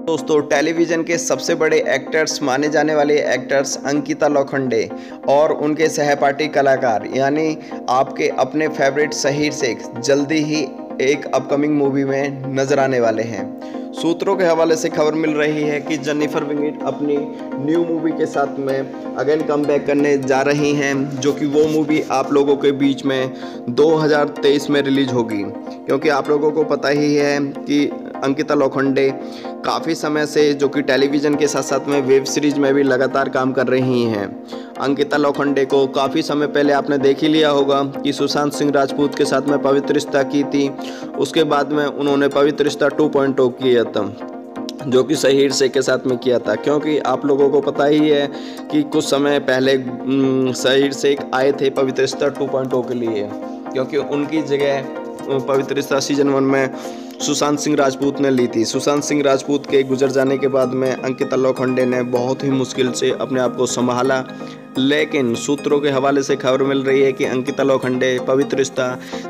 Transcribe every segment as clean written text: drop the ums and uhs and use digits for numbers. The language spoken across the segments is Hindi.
दोस्तों, टेलीविज़न के सबसे बड़े एक्टर्स माने जाने वाले एक्टर्स अंकिता लोखंडे और उनके सहपाठी कलाकार यानी आपके अपने फेवरेट शहीर शेख जल्दी ही एक अपकमिंग मूवी में नजर आने वाले हैं। सूत्रों के हवाले से खबर मिल रही है कि जेनिफर विंगेट अपनी न्यू मूवी के साथ में अगेन कमबैक करने जा रही हैं, जो कि वो मूवी आप लोगों के बीच में 2023 में रिलीज होगी। क्योंकि आप लोगों को पता ही है कि अंकिता लोखंडे काफ़ी समय से जो कि टेलीविज़न के साथ साथ में वेब सीरीज में भी लगातार काम कर रही हैं। अंकिता लोखंडे को काफ़ी समय पहले आपने देख ही लिया होगा कि सुशांत सिंह राजपूत के साथ में पवित्र रिश्ता की थी। उसके बाद में उन्होंने पवित्र रिश्ता 2.0 किया था, जो कि शहीर शेख के साथ में किया था। क्योंकि आप लोगों को पता ही है कि कुछ समय पहले शहीर शेख आए थे पवित्र रिश्ता 2.0 के लिए, क्योंकि उनकी जगह पवित्र रिश्ता सीजन 1 में सुशांत सिंह राजपूत ने ली थी। सुशांत सिंह राजपूत के गुजर जाने के बाद में अंकिता लोखंडे ने बहुत ही मुश्किल से अपने आप को संभाला, लेकिन सूत्रों के हवाले से खबर मिल रही है कि अंकिता लोखंडे पवित्र रिश्ता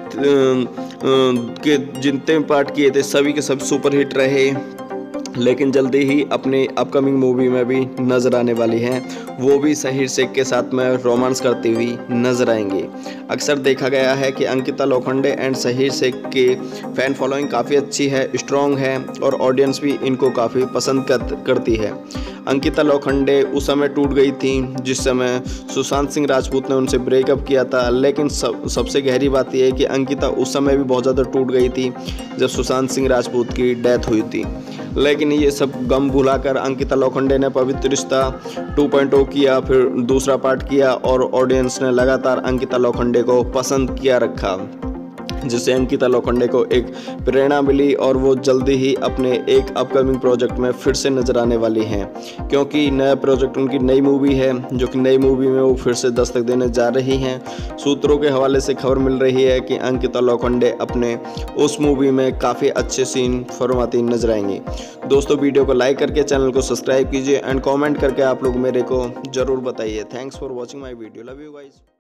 के जितने पार्ट किए थे सभी के सब सुपरहिट रहे, लेकिन जल्दी ही अपनी अपकमिंग मूवी में भी नज़र आने वाली हैं। वो भी शहीर शेख के साथ में रोमांस करती हुई नजर आएंगी। अक्सर देखा गया है कि अंकिता लोखंडे एंड शहीर शेख की फ़ैन फॉलोइंग काफ़ी अच्छी है, स्ट्रॉन्ग है और ऑडियंस भी इनको काफ़ी पसंद करती है। अंकिता लोखंडे उस समय टूट गई थी जिस समय सुशांत सिंह राजपूत ने उनसे ब्रेकअप किया था, लेकिन सबसे गहरी बात यह है कि अंकिता उस समय भी बहुत ज़्यादा टूट गई थी जब सुशांत सिंह राजपूत की डेथ हुई थी। लेकिन ये सब गम भुलाकर अंकिता लोखंडे ने पवित्र रिश्ता 2.0 किया, फिर दूसरा पार्ट किया और ऑडियंस ने लगातार अंकिता लोखंडे को पसंद किया रखा, जिससे अंकिता लोखंडे को एक प्रेरणा मिली और वो जल्दी ही अपने एक अपकमिंग प्रोजेक्ट में फिर से नजर आने वाली हैं। क्योंकि नया प्रोजेक्ट उनकी नई मूवी है, जो कि नई मूवी में वो फिर से दस्तक देने जा रही हैं। सूत्रों के हवाले से खबर मिल रही है कि अंकिता लोखंडे अपने उस मूवी में काफ़ी अच्छे सीन फरमाती नजर आएंगी। दोस्तों, वीडियो को लाइक करके चैनल को सब्सक्राइब कीजिए एंड कॉमेंट करके आप लोग मेरे को ज़रूर बताइए। Thanks for watching my video. Love you guys.